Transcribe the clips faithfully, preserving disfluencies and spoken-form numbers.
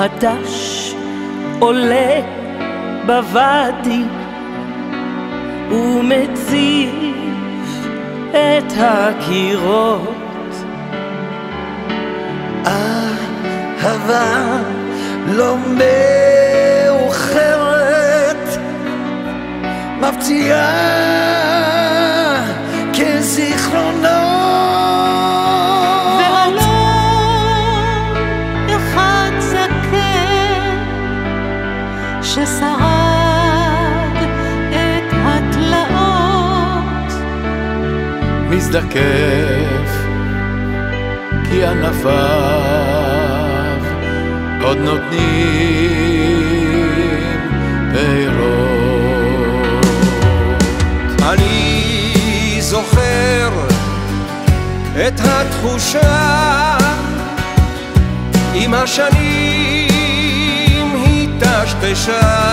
חדש עולה בוואדי ומציף את הקירות. אהבה לא מאוחרת, מפציעה כזיכרונות, ואלון אחד זקן ששרד את התלאות, מזדקף כי ענפיו עוד נותנים פירות. אני זוכר את התחושה עם השנים התשתשה.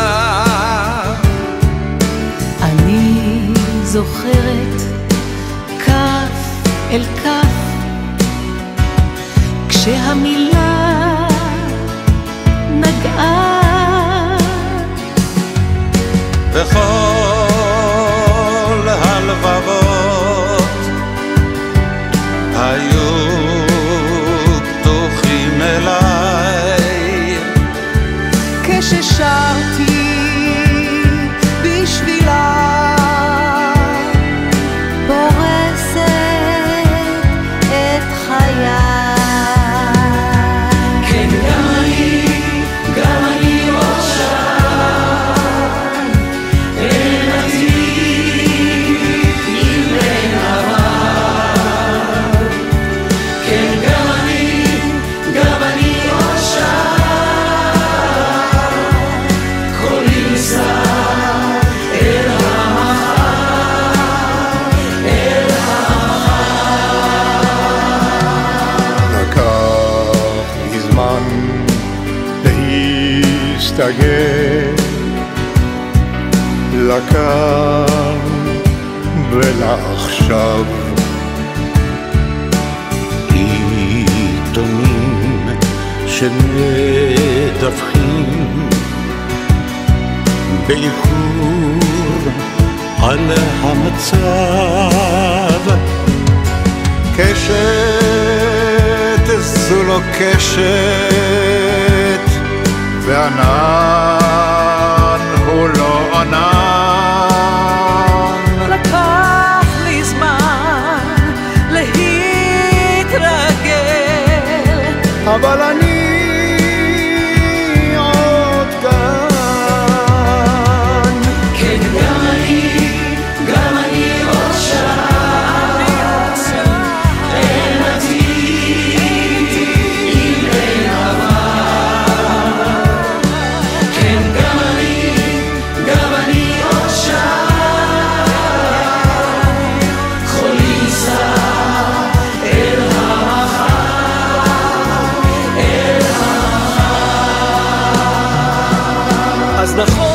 אני זוכרת כף אל כף כשהמילה נגעה, וכל הלבבות היו פתוחים אליי כששרתי בשבילה פורסת את חיי. לכאן ולעכשיו, עיתונים שמדווחים באיחור על המצב, קשת זו לא קשת וענן הוא לא ענן. לקח לי זמן להתרגל, אבל אני עוד כאן. כן, גם אני, גם אני עוד שם, אין עתיד אם אין עבר. כן, גם אני, גם אני עוד שם, כל ניסה אל המחר, אל המחר. אז נכון